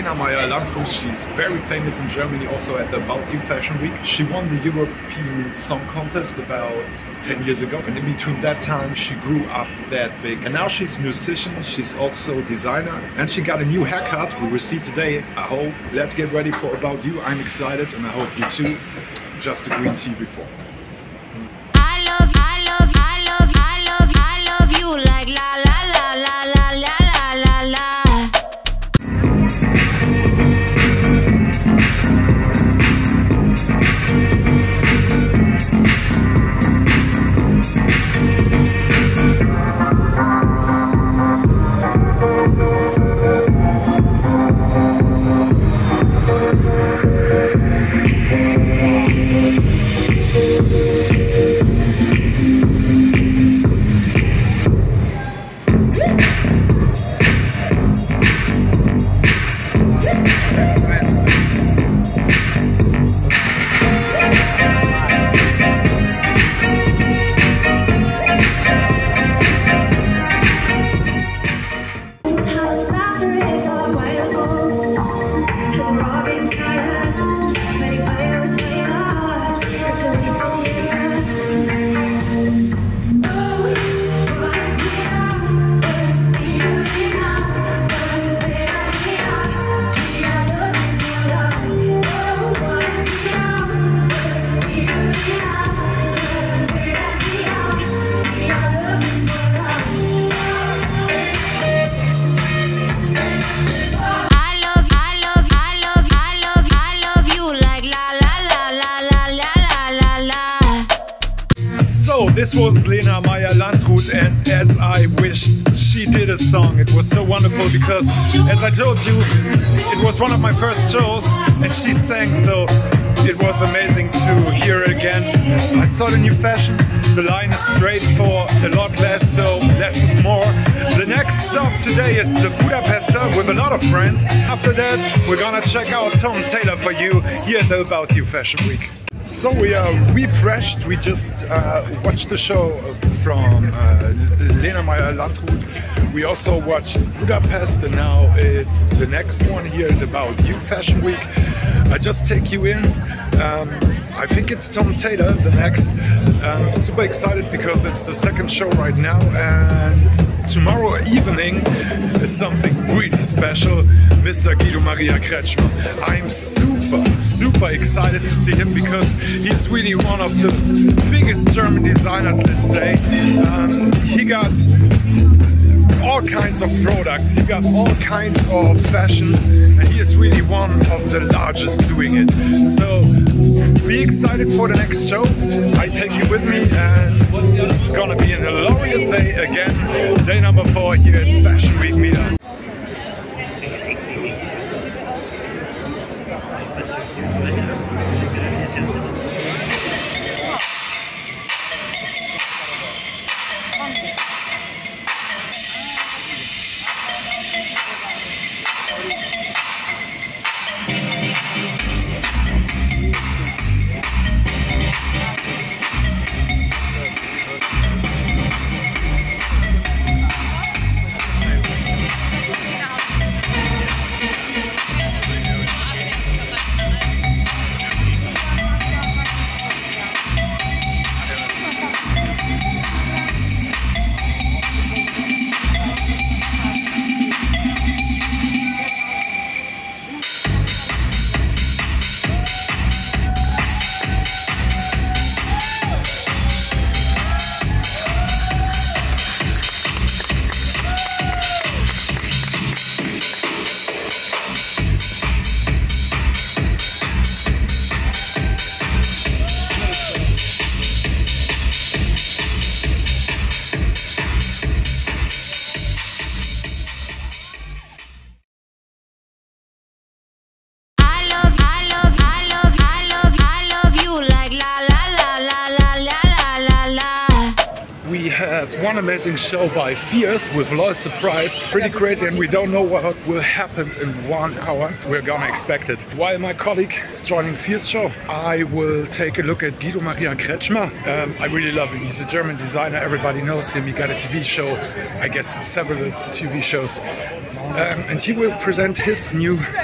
Lena Meyer-Landrut. She's very famous in Germany, also at the About You Fashion Week. She won the European Song Contest about 10 years ago, and in between that time she grew up that big. And now she's a musician, she's also a designer, and she got a new haircut we will see today. I hope. Let's get ready for About You. I'm excited, and I hope you too. Just a green tea before. Like la la la la la la la la. So this was Lena Meyer-Landrut, and as I wished she did a song, it was so wonderful because, as I told you, it was one of my first shows and she sang, so it was amazing to hear it again. I saw the new fashion, the line is straight for a lot less, so less is more. The next stop today is the Budapester with a lot of friends. After that we're gonna check out Tom Taylor for you here at the About You Fashion Week. So we are refreshed. We just watched the show from Lena Meyer-Landrut. We also watched Budapest, and now it's the next one here at About You Fashion Week. I just take you in. I think it's Tom Taylor, the next. I'm super excited because it's the second show right now, and tomorrow evening is something really special. Mr. Guido Maria Kretschmer. I'm super excited to see him because he's really one of the biggest German designers, let's say. He got all kinds of products, he got all kinds of fashion, and he is really one of the largest doing it. So be excited for the next show. I take you with me, and it's gonna be a glorious day again. Day number 4 here at Fashion Week Meetup. We have one amazing show by Fierce with Lois Surprise. Pretty crazy, and we don't know what will happen in 1 hour. We're gonna expect it. While my colleague is joining Fierce show, I will take a look at Guido Maria Kretschmer. I really love him. He's a German designer. Everybody knows him. He got a TV show, I guess several TV shows. And he will present his new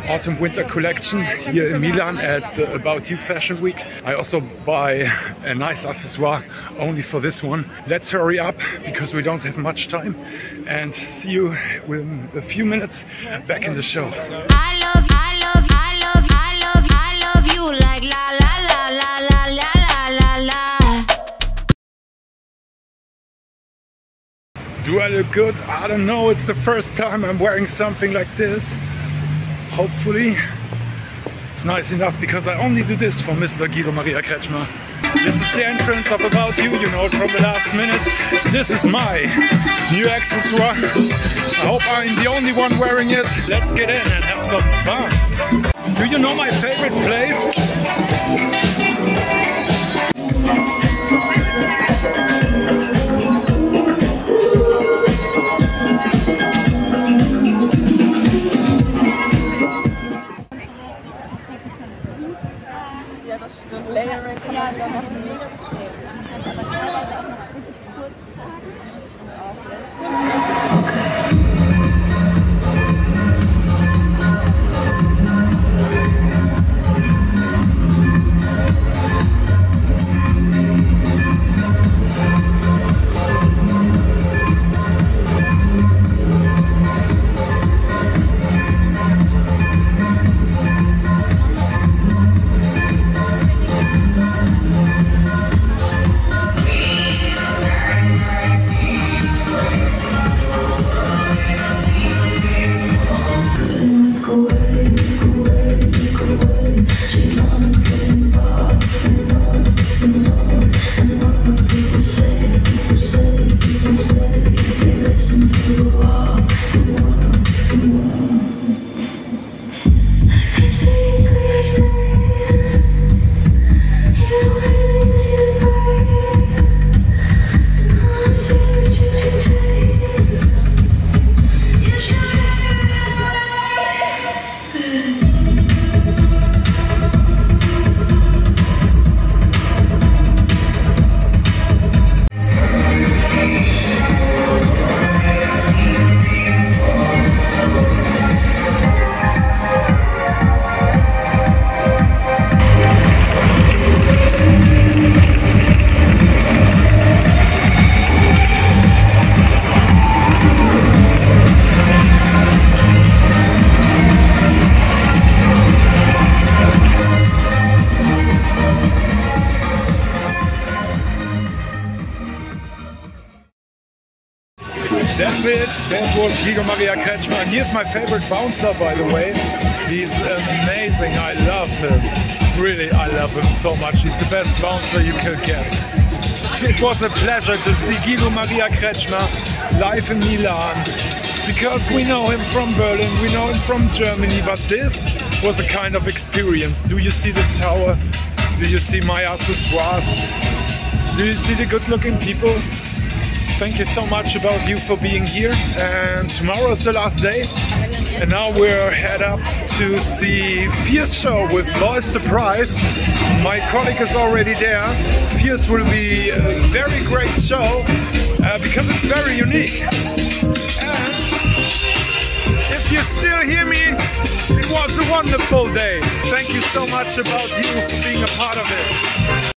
autumn-winter collection here in Milan at the About You Fashion Week. I also buy a nice accessoire only for this one. Let's hurry up because we don't have much time, and see you within a few minutes back in the show. I love you like la la la la la la la la. Do I look good? I don't know. It's the first time I'm wearing something like this. Hopefully it's nice enough because I only do this for Mr. Guido Maria Kretschmer. This is the entrance of About You, you know it from the last minutes. This is my new accessoire. I hope I'm the only one wearing it. Let's get in and have some fun. Do you know my favorite place? Ja, das stimmt. Layering kann man ja noch nehmen. Man kann es aber teilweise auch noch richtig kurz That's it. That was Guido Maria Kretschmer. And here's my favorite bouncer, by the way. He's amazing. I love him. Really, I love him so much. He's the best bouncer you could get. It was a pleasure to see Guido Maria Kretschmer live in Milan, because we know him from Berlin, we know him from Germany, but this was a kind of experience. Do you see the tower? Do you see my accessoires? Do you see the good-looking people? Thank you so much About You for being here, and tomorrow is the last day, and now we're head up to see Fierce show with Lois Surprise. My colleague is already there. Fierce will be a very great show because it's very unique. And if you still hear me, it was a wonderful day. Thank you so much About You for being a part of it.